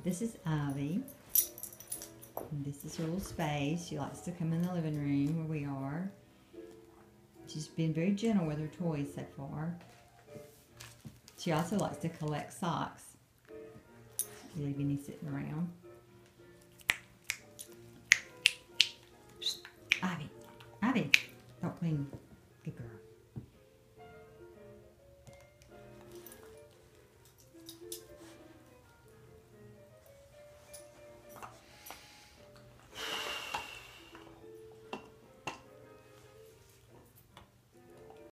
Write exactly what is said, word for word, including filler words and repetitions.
This is Ivy. And this is her little space. She likes to come in the living room where we are. She's been very gentle with her toys so far. She also likes to collect socks. You leave any sitting around. Ivy, Ivy, don't clean. Good girl.